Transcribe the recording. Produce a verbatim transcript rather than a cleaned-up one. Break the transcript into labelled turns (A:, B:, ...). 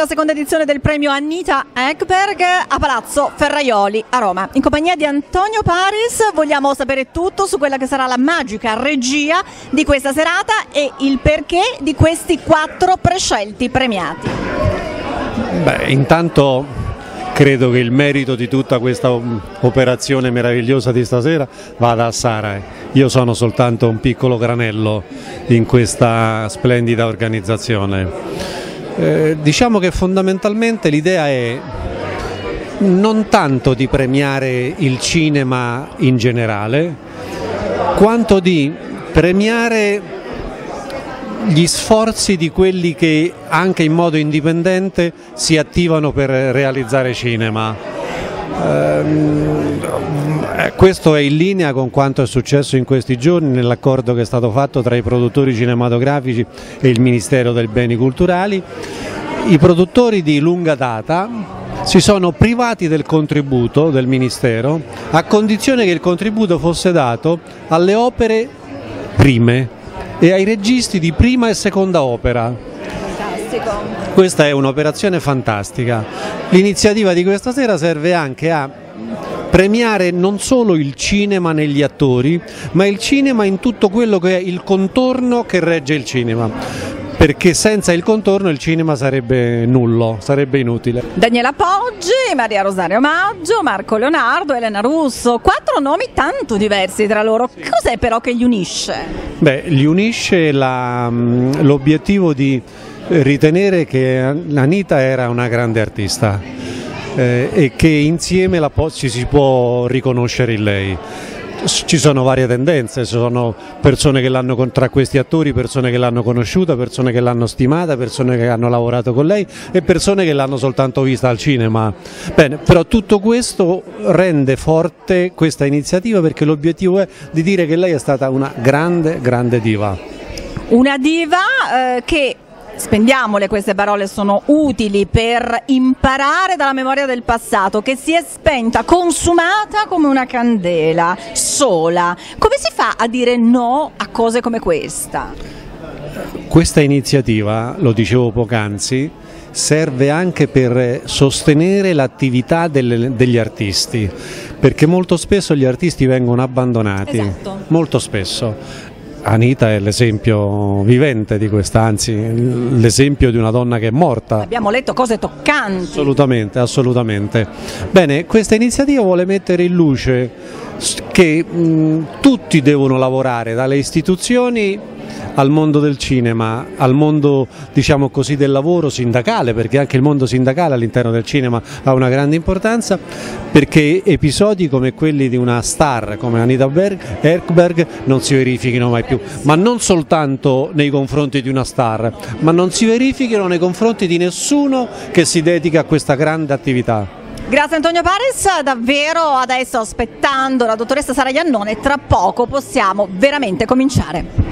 A: seconda edizione del premio Anita Ekberg a Palazzo Ferraioli a Roma. In compagnia di Antonio Paris vogliamo sapere tutto su quella che sarà la magica regia di questa serata e il perché di questi quattro prescelti premiati.
B: Beh, intanto credo che il merito di tutta questa operazione meravigliosa di stasera vada a Sara. Io sono soltanto un piccolo granello in questa splendida organizzazione. Eh, diciamo che fondamentalmente l'idea è non tanto di premiare il cinema in generale, quanto di premiare gli sforzi di quelli che anche in modo indipendente si attivano per realizzare cinema. Eh, questo è in linea con quanto è successo in questi giorni nell'accordo che è stato fatto tra i produttori cinematografici e il Ministero dei Beni Culturali. I produttori di lunga data si sono privati del contributo del Ministero a condizione che il contributo fosse dato alle opere prime e ai registi di prima e seconda opera.
A: Fantastico.
B: Questa è un'operazione fantastica. L'iniziativa di questa sera serve anche a premiare non solo il cinema negli attori, ma il cinema in tutto quello che è il contorno che regge il cinema, perché senza il contorno il cinema sarebbe nullo, sarebbe inutile.
A: Daniela Poggi, Maria Rosario Maggio, Marco Leonardo, Elena Russo, quattro nomi tanto diversi tra loro. Sì. Cos'è però che li unisce? Beh, li unisce l'obiettivo di ritenere che Anita era una grande artista eh, e che insieme la ci si può riconoscere in lei. Ci sono varie tendenze, ci sono persone che l'hanno tra questi attori, persone che l'hanno conosciuta, persone che l'hanno stimata, persone che hanno lavorato con lei e persone che l'hanno soltanto vista al cinema. Bene, però tutto questo rende forte questa iniziativa perché l'obiettivo è di dire che lei è stata una grande, grande diva. Una diva eh, che... Spendiamole queste parole, sono utili per imparare dalla memoria del passato, che si è spenta, consumata come una candela, sola. Come si fa a dire no a cose come questa? Questa iniziativa, lo dicevo poc'anzi, serve anche per sostenere l'attività degli artisti, perché molto spesso gli artisti vengono abbandonati, esatto. Molto spesso. Anita è l'esempio vivente di questa, anzi l'esempio di una donna che è morta. Abbiamo letto cose toccanti. Assolutamente, assolutamente. Bene, questa iniziativa vuole mettere in luce che mh, tutti devono lavorare, dalle istituzioni al mondo del cinema, al mondo, diciamo così, del lavoro sindacale, perché anche il mondo sindacale all'interno del cinema ha una grande importanza, perché episodi come quelli di una star come Anita Ekberg non si verifichino mai più, ma non soltanto nei confronti di una star, ma non si verifichino nei confronti di nessuno che si dedica a questa grande attività. Grazie Antonio Paris, davvero adesso aspettando la dottoressa Sara Iannone, tra poco possiamo veramente cominciare.